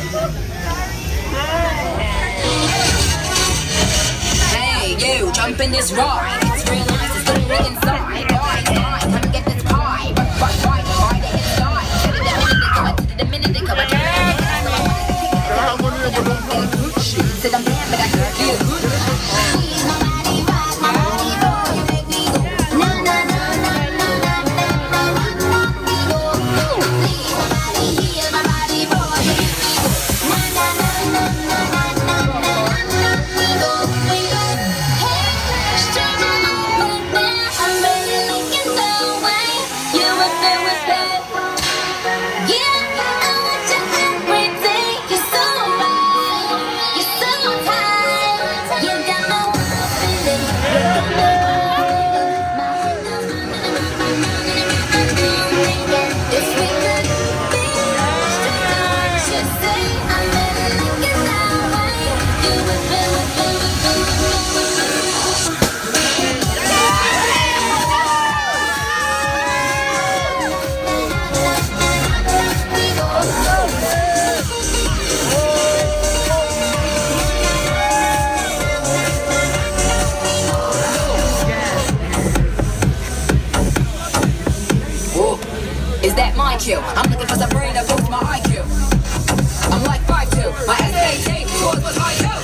Hey, you, jump in this ride. It's real nice, it's gonna ring inside. Why, come and get this pie. Ride it inside. The minute they come, I can't said I'm bad, but I can feel good. Is that my kill? I'm looking for some brain to boost my IQ. I'm like 5'2", my SAT scores was high too.